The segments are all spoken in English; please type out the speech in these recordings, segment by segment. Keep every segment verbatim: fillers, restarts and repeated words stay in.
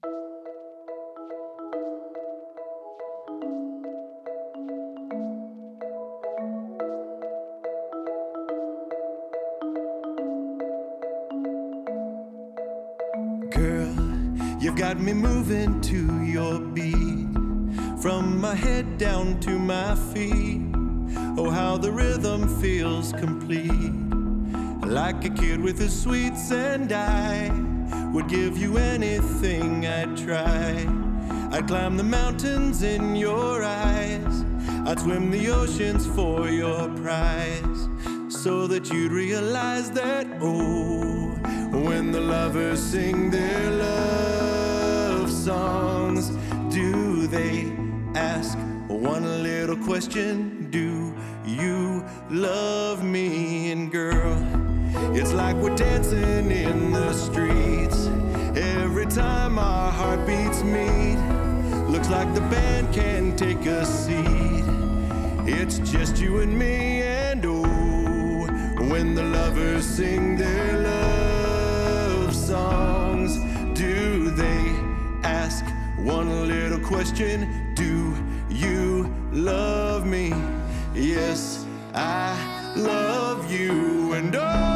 Girl, you've got me moving to your beat, from my head down to my feet. Oh, how the rhythm feels complete, like a kid with his sweets. And I would give you anything I'd try. I'd climb the mountains in your eyes, I'd swim the oceans for your prize, so that you'd realize that, oh, when the lovers sing their love songs, do they ask one little question? Do you love me? And girl, it's like we're dancing in the streets every time our heartbeats meet. Looks like the band can take a seat, it's just you and me. And oh, when the lovers sing their love songs, do they ask one little question? Do you love me? Yes, I love you. And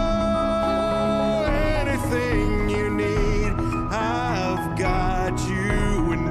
oh, anything you need, I've got you. And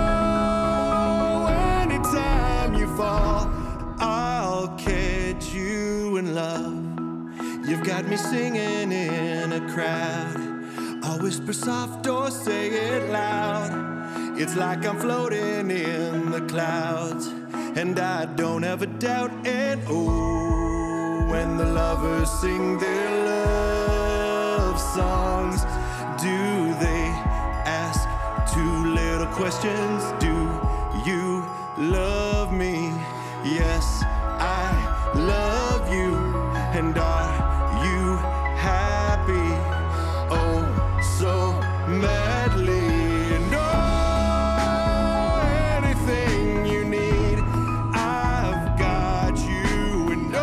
oh, anytime you fall, I'll catch you in love. You've got me singing in a crowd, I'll whisper soft or say it loud. It's like I'm floating in the clouds, and I don't have a doubt. And oh, when the lovers sing their love songs, do they ask two little questions? Do you love me? Yes, I love you. And are you happy? Oh, so madly. And oh, anything you need, I've got you. And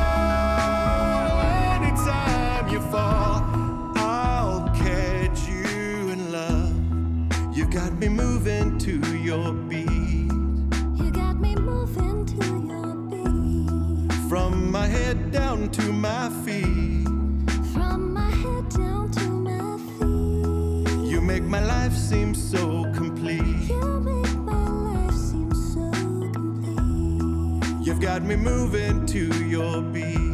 oh, anytime you fall, I'll catch you in love. You've got me moving to your beat, You got me moving to your beat, from my head down to my feet. from my head down to my feet. You make my life seem so complete. You make my life seem so complete. You've got me moving to your beat.